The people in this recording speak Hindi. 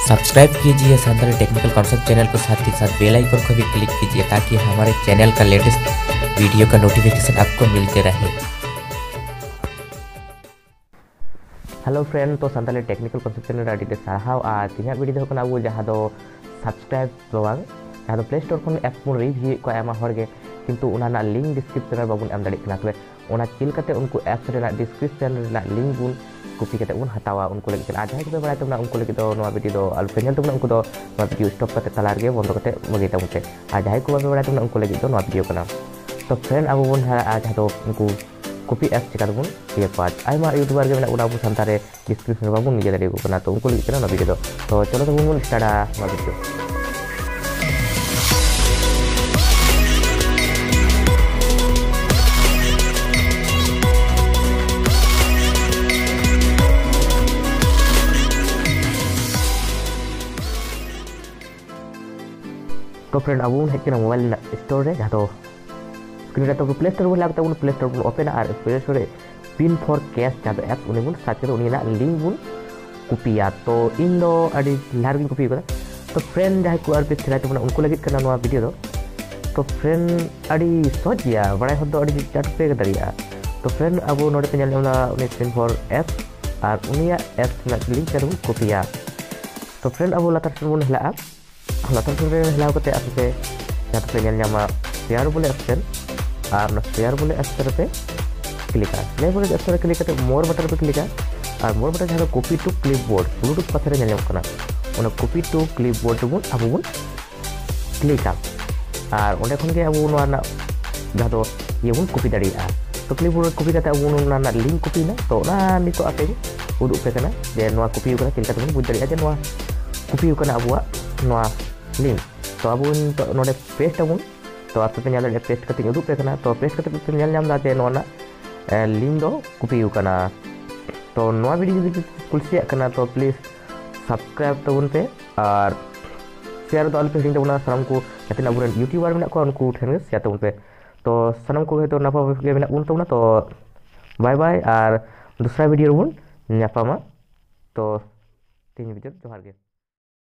सब्सक्राइब कीजिए संताली टेक्निकल कॉन्सेप्ट चैनल को, साथ ही साथ बेल आइकन को भी क्लिक कीजिए ताकि हमारे चैनल का लेटेस्ट वीडियो का नोटिफिकेशन आपको मिलते रहे। हेलो फ्रेंड, तो संताली टेक्निकल कॉन्सेप्ट चैनल आदि साराव और तीन वीडियो को अब जहाँ सब्सक्राइब बांग जहाँ प्ले स्टोर को एप बन रिव्यू को आयमा हरगे किंतु उना लिंक डिस्क्रिप्शन बाबन एम दाड़ी तबे उना चिलकते उनको एप्स डिस्क्रिप्शन लिंक बन कॉपी करते उन हतावा उनको लगे आज जहाँ को बड़ा उनको लगे वीडियो आलुपे नल उनको वीडियो स्टॉप करते तलारे बंद करते बगे तबते और जहाँ को बड़ा उनको लगे वीडियो करना। तो फ्रेंड अब बन जहाँ उनको कॉपी एप्स चिका बन ये आयमा यूट्यूबर के अब सानतारे डिस्क्रिप्शन बाबन निजे दाड़ी तो उनको लगे वीडियो तो चलो तो बन स्टार्ट वीडियो। तो फ्रेंड अब हेजना मोबाइल स्टोर रे जहाँ स्क्रीन तो प्ले स्टोर बन लगता प्ले स्टोर बन ओपन और Play Store pin for cash जहाँ एप्स उन्हें बन सर्च कर लिंक बन कॉपीया। तो इन लहर भी कॉपी कर। तो फ्रेंड जहाँ को पे सेलाई तबना उनको लगे वीडियो तो फ्रेंड अड़ी सहज गया बड़ा हद चाट पे दाड़ा। तो फ्रेंड अब नोड़े पे पिन फॉर एप्स और उनिया एप्स लिंक बन कॉपीया। तो फ्रेंड अब लातार से बन हेला लातार से हेलाव करते आपे जहाँ पे नामा शेयर बोले ऑप्शन और शेयर बोले ऑप्शन पे क्लिका शेयर बोले ऑप्शन क्लिक करते मोर बटन पे क्लिका और मोर बटन जहाँ कॉपी टू क्लिपबोर्ड ब्लूटूथ पासे नाम कॉपी टू क्लिपबोर्ड बन अब बन क्लिका और अंडे खन के अब जहाँ ये बन कॉपी दाड़ा। तो क्लिपबोर्ड कॉपी करते अब लिंक कॉपी ना तो नित आपे उदूप पे जे कॉपी चिल्का बुझ दाड़ा कॉपी अब लिंक। तो अब नोड़े पेस्ट आबन तो आपे पे नाम पेस्ट करते उदूप पे तो पेस्ट करते पे नाम जे लिंक दो कॉपी तो वीडियो जो कुलसिया तो प्लीज सब्सक्राइब तबन पे और शेयर तो आलुपे हिंदी तबना सामान को जाते अब यूट्यूबर में उनको ठेन शेयर तबन पे तो सामान को तो नापा बन तबना। तो बाय बाय और दूसरा वीडियो बन नापामा। तो तीन वीडियो जोहार गे।